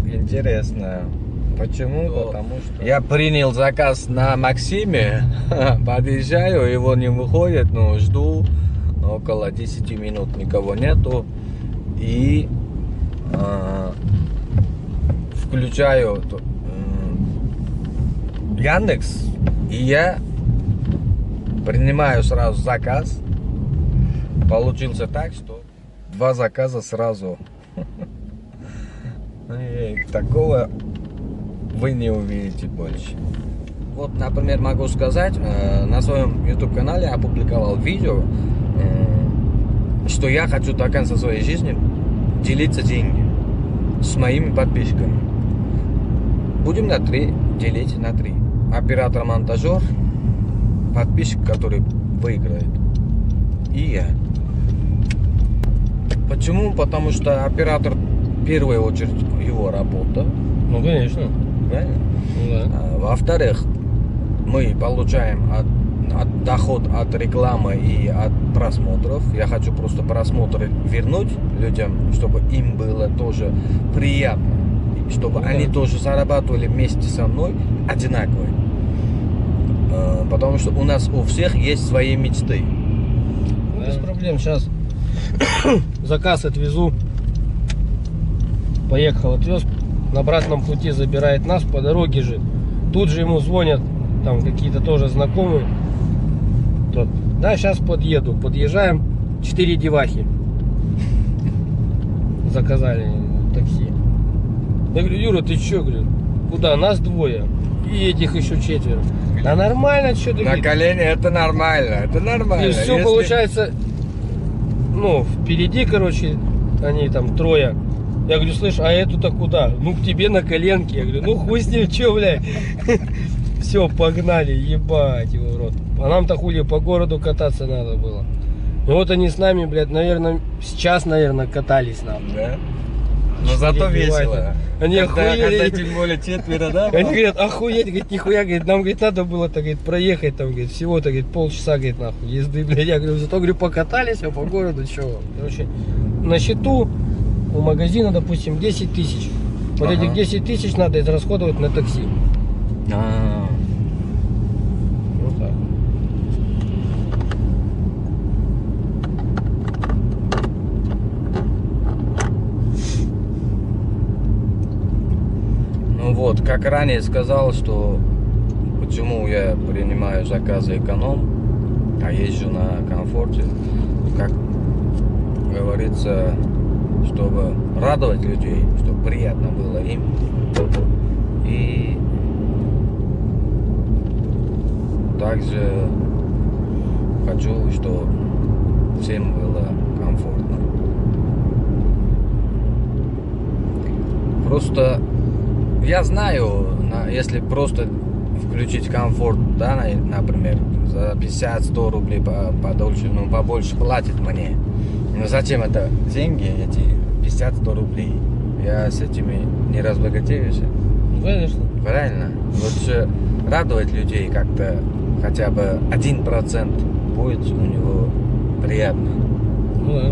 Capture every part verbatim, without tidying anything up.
интересно. Почему? Да. Потому что я принял заказ на Максиме, подъезжаю, его не выходит, но жду около десяти минут, никого нету. И э, включаю э, Яндекс, и я принимаю сразу заказ. Получился так, что два заказа сразу. Такого вы не увидите больше. Вот, например, могу сказать, э, на своем YouTube канале опубликовал видео, э, что я хочу до конца своей жизни делиться деньги с моими подписчиками. Будем на три делить на три. Оператор-монтажер, подписчик, который выиграет, и я. Почему? Потому что оператор в первую очередь его работа. Ну, конечно. Правильно? Ну, да. А, во-вторых, мы получаем от, от доход от рекламы и от просмотров. Я хочу просто просмотры вернуть людям, чтобы им было тоже приятно, чтобы Ну, они да. тоже зарабатывали вместе со мной одинаково. А, потому что у нас у всех есть свои мечты. Ну, без проблем. Сейчас заказ отвезу. Поехал, отвез. На обратном пути забирает нас. По дороге же. Тут же ему звонят. Там какие-то тоже знакомые. Тот. Да, сейчас подъеду. Подъезжаем. Четыре девахи. Заказали такси. Я говорю, Юра, ты че? Говорю, куда? Нас двое. И этих еще четверо. Да нормально, что ты? На колени это нормально. Это нормально. И все Если- получается, ну, впереди, короче, они там трое. Я говорю, слышь, а эту-то куда? Ну, к тебе на коленке. Я говорю, ну, хуй с ним, че, блядь? Все, погнали, ебать его в рот. А нам-то хули по городу кататься надо было. И вот они с нами, блядь, наверное, сейчас, наверное, катались нам. Да? Но зато Ебать. весело. Они когда, охуели. когда тем более четверо, да? Они говорят, охуеть, говорит, нихуя, говорит, нам, говорит, надо было-то, говорит, проехать там, говорит, всего-то, говорит, полчаса, говорит, нахуй, езды, блядь. Я говорю, зато, говорю, покатались, а по городу, чего? Короче, на счету у магазина, допустим, десять тысяч. Вот Ага. этих десять тысяч надо израсходовать на такси. А, Вот так. ну вот, как ранее сказал, что почему я принимаю заказы эконом, а езжу на комфорте, как говорится, чтобы радовать людей, чтобы приятно было им. И также хочу, чтобы всем было комфортно. Просто я знаю, на- если просто включить комфорт, да, на- например, за пятьдесят-сто рублей по- подольше, ну, побольше платит мне. Но зачем это деньги, эти пятьдесят-сто рублей? Я с этими не разбогатеюсь. Ну, конечно. Правильно? Лучше радовать людей как-то, хотя бы один процент будет у него приятно. Ну да.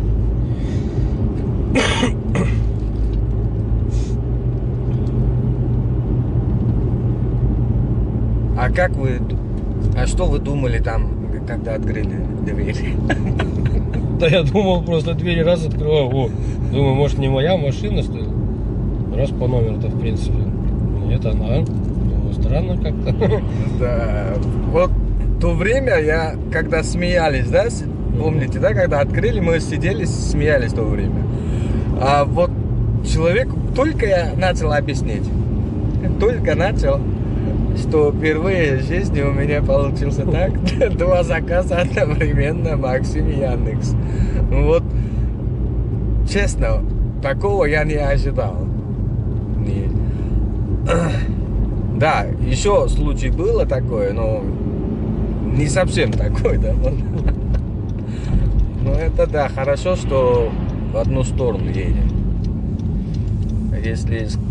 А как вы, а что вы думали там, когда открыли двери? Да я думал, просто двери раз открываю, о, думаю, может не моя машина, что ли? Раз по номеру-то, в принципе. Нет, она. Думаю, странно как-то. Да. Вот то время я, когда смеялись, да, с- помните, да, когда открыли, мы сидели, смеялись в то время. А вот человек, только я начал объяснить, только начал, что впервые в жизни у меня получился так, два заказа одновременно, Максим и Яндекс. Вот, честно, такого я не ожидал. Не- Да, еще случай было такое, но не совсем такой, да. вот. Ну это да, хорошо, что в одну сторону едем. Если с-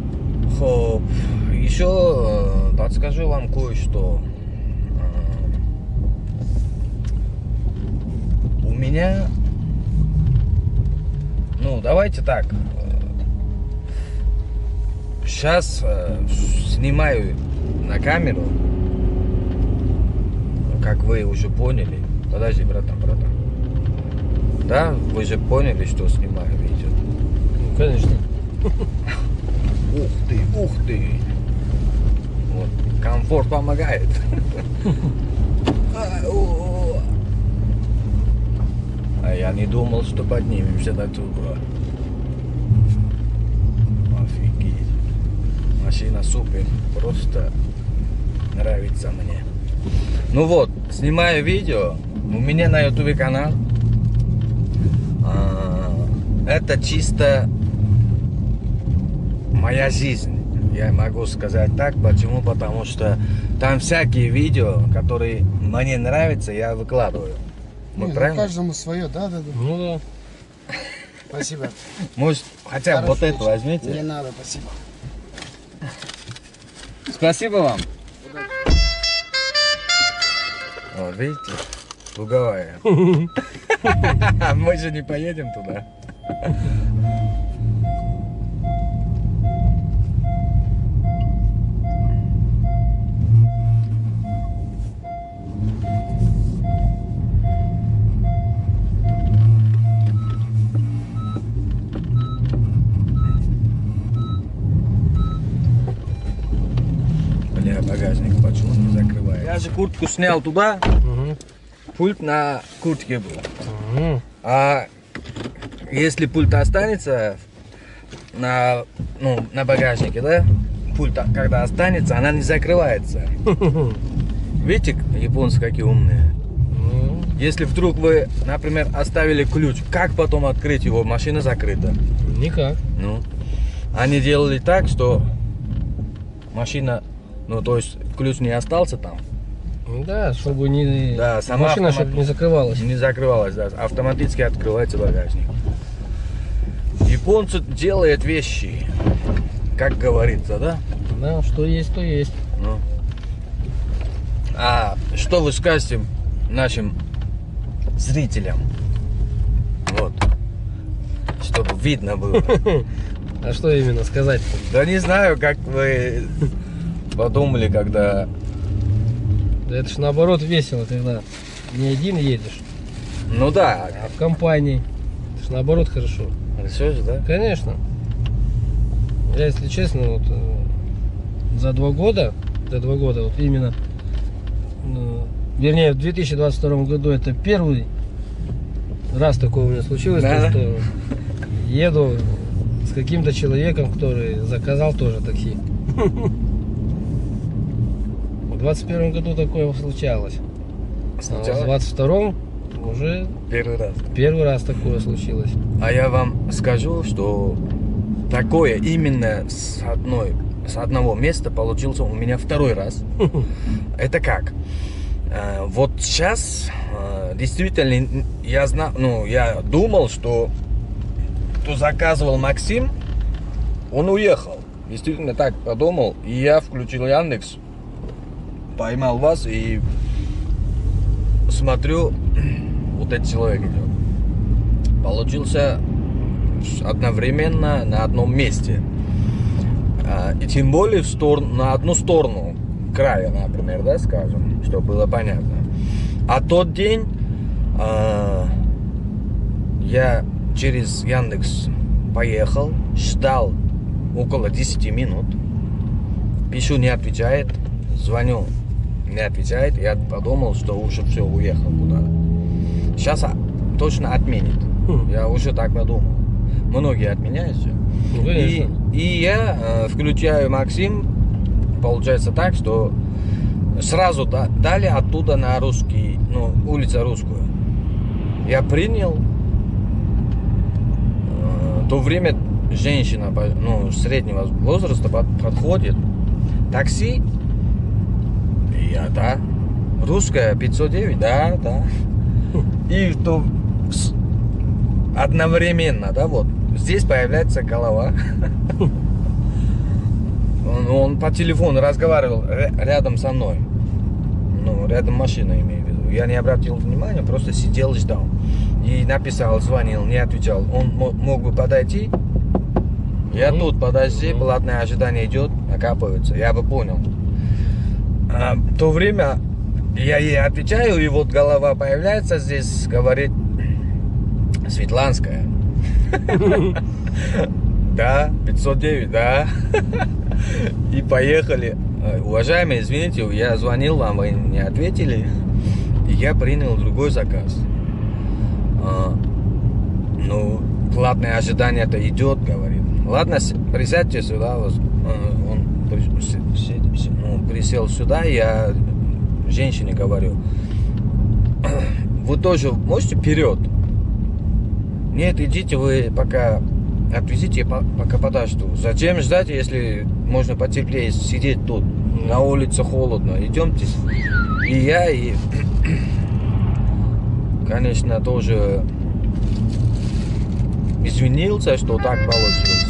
Хоп, еще э, подскажу вам кое-что. Э, меня... Ну, давайте так. Сейчас э, снимаю на камеру. Как вы уже поняли. Подожди, братан, братан. Да, вы же поняли, что снимаю видео. Ну, конечно. Ух ты, ух ты. Вот, комфорт помогает. А я не думал, что поднимемся до туда. Офигеть. Машина супер. Просто нравится мне. Ну вот, снимаю видео. У меня на ютубе канал. Это чисто моя жизнь. Я могу сказать так. Почему? Потому что там всякие видео, которые мне нравятся, я выкладываю. Ну, правильно? Каждому свое, да, да, да. Ну да. Спасибо. Может, хотя бы вот это возьмите. Не надо, спасибо. Спасибо вам. Вот, видите? Луговая. Мы же не поедем туда. Бля, багажник почему не закрывает? Я же куртку снял туда, Угу. пульт на куртке был. Угу. А если пульт останется на, ну, на багажнике, да? Пульт, когда останется, она не закрывается. Видите, японцы какие умные. Ну, Если вдруг вы, например, оставили ключ, как потом открыть его? Машина закрыта. никак. Ну, они делали так, что машина, ну, то есть ключ не остался там, Да, чтобы не... Да, сама машина, автомат- чтобы не закрывалась. не закрывалась, да, автоматически открывается багажник. Японцы делают вещи, как говорится, да? Да, что есть, то есть. Ну. А что вы скажете нашим зрителям? Вот. Чтобы видно было. А что именно сказать-то? Да не знаю, как вы подумали, когда... Да это ж наоборот весело, когда не один едешь, Ну да, а в компании. Это ж наоборот хорошо. все же, да? Конечно. Я, если честно, вот э, за два года, за два года, вот именно, ну, вернее, в две тысячи двадцать втором году это первый раз такое у меня случилось, Да. то, что еду с каким-то человеком, который заказал тоже такси. В двадцать первом году такое случалось. А в Сначала двадцать втором уже первый раз. первый раз такое случилось. А я вам скажу, что такое именно с одной, с одного места получился у меня второй раз. Это как? Э, Вот сейчас э, действительно я знал, ну я думал, что кто заказывал Максим, он уехал. Действительно так подумал, и я включил Яндекс, поймал вас и смотрю, вот этот человек идет. Получился одновременно на одном месте. А, И тем более в сторону, на одну сторону края, например, да, скажем, чтобы было понятно. А тот день а, я через Яндекс поехал, ждал около десяти минут. Пишу, не отвечает, звоню, не отвечает. Я подумал, что уже все, уехал куда-то. Сейчас а, точно отменит. Хм. Я уже так подумал. Многие отменяют все. Ну, И, конечно. и я э, включаю Максим. Получается так, что сразу да- дали оттуда на русский, ну, улица Русскую. Я принял. Э, в то время женщина, по- ну, среднего возраста под- подходит. Такси. И я, да. Русская пятьсот девять, да, да. И то с- одновременно, да, вот. Здесь появляется голова. Он, он по телефону разговаривал ря- рядом со мной. Ну, рядом машина, имею в виду. я не обратил внимания, просто сидел, ждал. И написал, звонил, не отвечал. Он мог бы подойти. Я Мгм. тут, подожди, Мгм. платное ожидание идет, накапывается. Я бы понял. А в то время я ей отвечаю, и вот голова появляется здесь, говорит, Светланская. Да, пятьсот девять, да. И поехали. Уважаемые, извините, я звонил вам, вы не ответили. И я принял другой заказ. А, ну, платное ожидание-то идет, говорит. Ладно, присядьте сюда. Он ну, присел сюда, я женщине говорю, вы тоже можете вперед? Нет, идите вы пока отвезите, пока подожду. Зачем ждать, если можно потеплее сидеть тут? На улице холодно. Идемте. И я, и конечно, тоже извинился, что так получилось.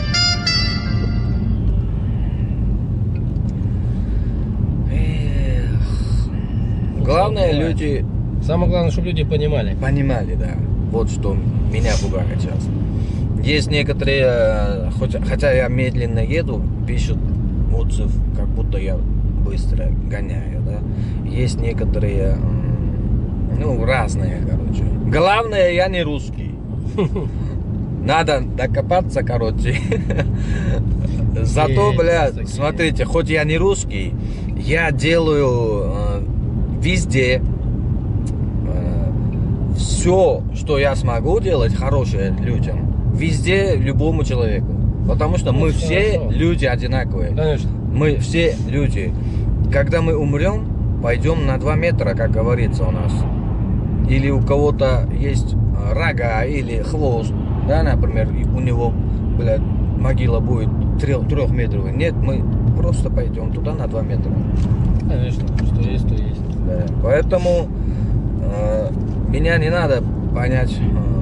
Эх. Главное, люди Самое главное, чтобы люди понимали. понимали, да. Вот что меня пугает сейчас. Есть некоторые, хотя, хотя я медленно еду, пишут отзыв, как будто я быстро гоняю, да. Есть некоторые, ну, разные, короче. Главное, я не русский. Надо докопаться, короче. Зато, бля, смотрите, хоть я не русский, я делаю э, везде э, все, что я смогу делать хорошее людям. Везде, любому человеку. Потому что Ну, мы хорошо. все люди одинаковые. Конечно. Мы все люди. Когда мы умрем, пойдем на два метра, как говорится у нас. Или у кого-то есть рога или хвост, да, например, и у него, блядь, могила будет трехметровой. Нет, мы просто пойдем туда на два метра. Конечно. Что есть, то есть. Да. Поэтому э, меня не надо понять,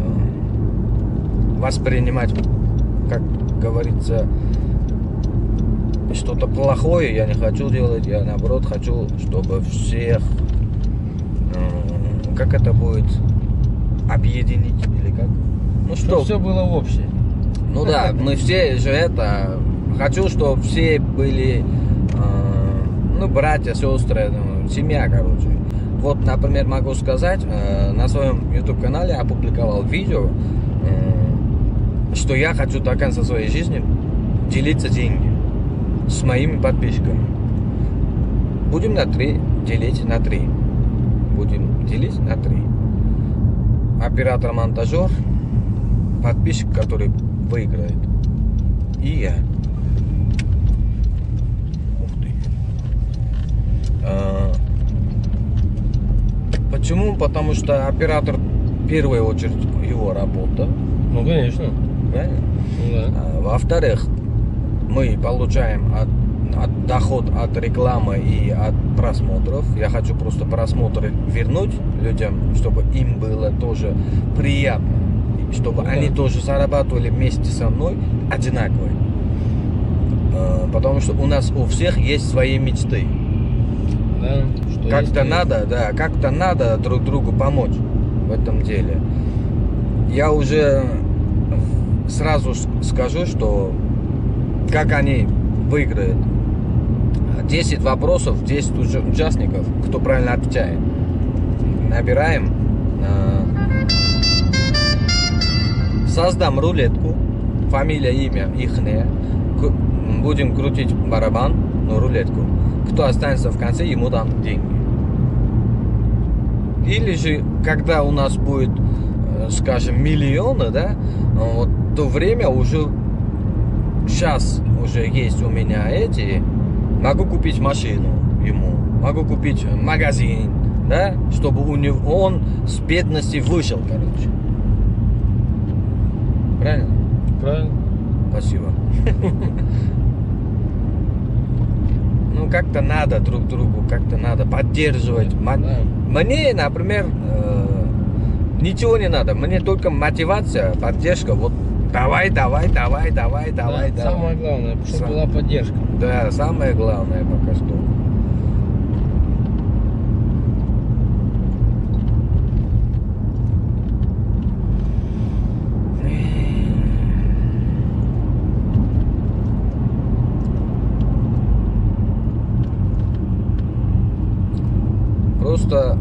э, воспринимать, как говорится, что-то плохое я не хочу делать, я наоборот хочу, чтобы всех, э, как это будет, объединить или как? Ну Чтобы что, все было в общее. ну да, мы все же это, хочу, чтобы все были, э, ну, братья, сестры, ну, семья, короче. Вот, например, могу сказать, э, на своем YouTube канале опубликовал видео, э, что я хочу до конца своей жизни делиться деньги с моими подписчиками. Будем на три делить на три. Будем делить на три. Оператор-монтажер, подписчик, который выиграет, и я. Ух ты. А, почему? Потому что оператор в первую очередь его работа. Ну, конечно. Правильно? Ну, да. А, во-вторых, мы получаем от, от доход от рекламы и от просмотров. Я хочу просто просмотры вернуть людям, чтобы им было тоже приятно, чтобы Ну, они да. тоже зарабатывали вместе со мной одинаково. А, потому что у нас у всех есть свои мечты. Да. Что есть, Как-то то надо, да, как-то надо друг другу помочь в этом деле. Я уже сразу с- скажу, что как они выиграют. десять вопросов, десять уч- участников, кто правильно отвечает. Набираем. а, Создам рулетку. Фамилия, имя, ихнее. К- Будем крутить барабан, ну, рулетку. Кто останется в конце, ему дам деньги. Или же, когда у нас будет, э, скажем, миллионы, да, вот в то время уже, сейчас уже есть у меня эти, могу купить машину ему, могу купить магазин, да, чтобы у него, он с бедности вышел, короче. Правильно? есть. Правильно. Спасибо. Ну, как-то надо друг другу, как-то надо поддерживать. Ма- Да. Мне, например, э, ничего не надо. Мне только мотивация, поддержка. Вот давай, давай, давай, давай, давай, Да, давай. самое главное, чтобы Сам- была поддержка. Да, самое главное пока что. Просто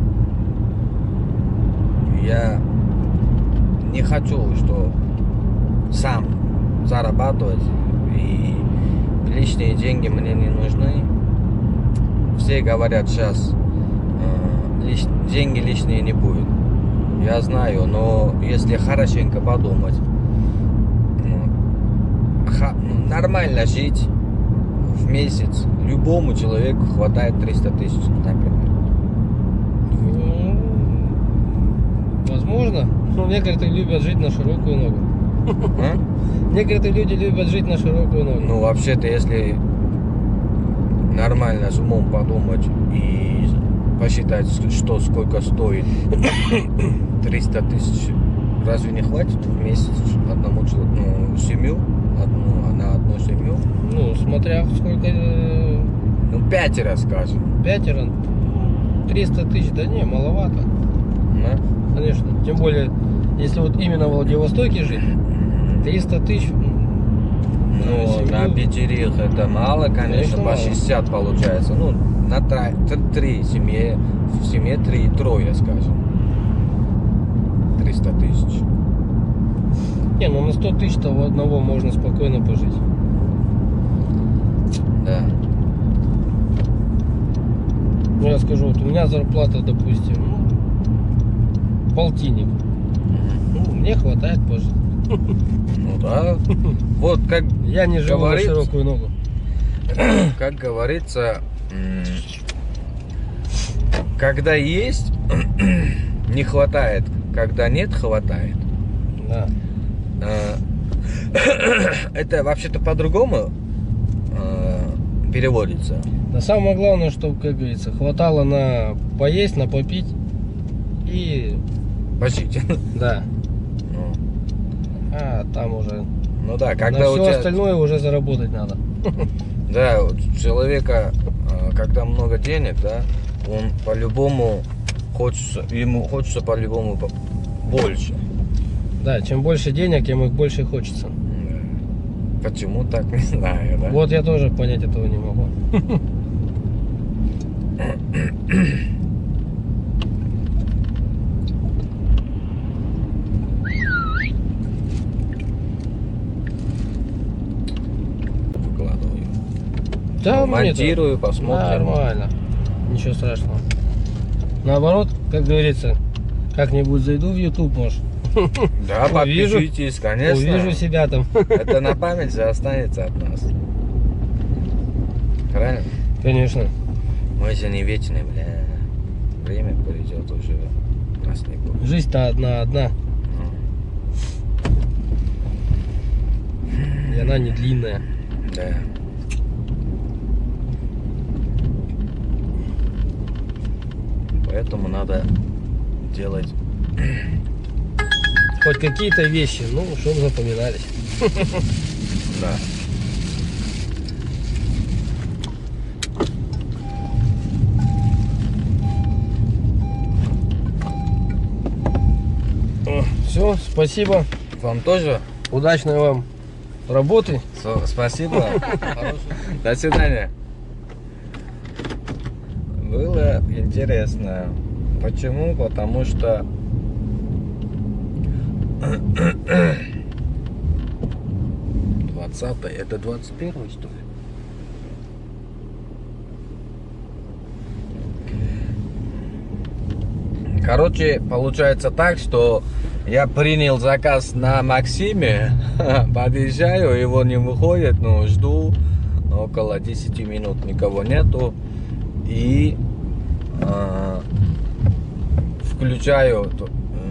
я не хочу, что сам зарабатывать, и лишние деньги мне не нужны. Все говорят сейчас, э, лиш, деньги лишние не будет. Я знаю, но если хорошенько подумать, ну, ха, ну, нормально жить в месяц любому человеку хватает триста тысяч, например. Ну, возможно. Но некоторые любят жить на широкую ногу. А? Некоторые люди любят жить на широкую ногу. Ну, вообще-то, если нормально с умом подумать и посчитать, что сколько стоит триста тысяч, разве не хватит в месяц одному человеку, ну, семью, одну, на одну семью? Ну, смотря сколько... э, Ну, пятеро, скажем. Пятеро. триста тысяч, да не, маловато. Да? Конечно. Тем более, если вот именно в Владивостоке жить, триста тысяч... Ну, на пятерых это мало, конечно, Конечно, по мало. шестьдесят получается. Ну, на три, три семье, в семье три, трое, скажем. триста тысяч. Не, ну на сто тысяч-то у одного можно спокойно пожить. Да. Ну, я скажу, вот у меня зарплата, допустим, ну, полтинник. Ну, мне хватает пожить. Ну да. Вот как, Я не живу Говорит- на широкую ногу. как говорится, м, когда есть, не хватает. Когда нет, хватает. Да. Э, Это вообще-то по-другому э, переводится. Но самое главное, чтобы, как говорится, хватало на поесть, на попить и... Пожить. Да. Ну, А там уже... ну да, на когда у все тебя... остальное уже заработать надо. Да, у человека, э, когда много денег, да, он по-любому хочется, ему хочется по-любому по- больше. Да, чем больше денег, тем их больше хочется. Да. Почему так, не знаю, да? Вот я тоже понять этого не могу. Выкладываю. Да, мне Монтирую, посмотрим. нормально. Ничего страшного. Наоборот, как говорится, как-нибудь зайду в YouTube, может. Да, Увижу. подпишитесь, конечно. Увижу себя там. Это на память же останется от нас. Правильно? Конечно. Мы же не вечные, бля. Время придет уже. Нас не будет. Жизнь-то одна-одна. Ну, И она не длинная. да. Поэтому надо делать. Хоть какие-то вещи, ну, чтобы запоминались. Да. Все, спасибо. Вам тоже? Удачной вам работы. Со- Спасибо. До свидания. Было интересно. Почему? Потому что двадцатое, это двадцать первое, что ли? Короче, получается так, что я принял заказ на Максиме, подъезжаю, его не выходит, но жду около десяти минут, никого нету. И э, включаю э,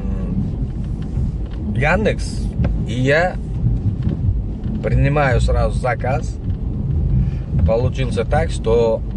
Яндекс, и я принимаю сразу заказ. Получился так, что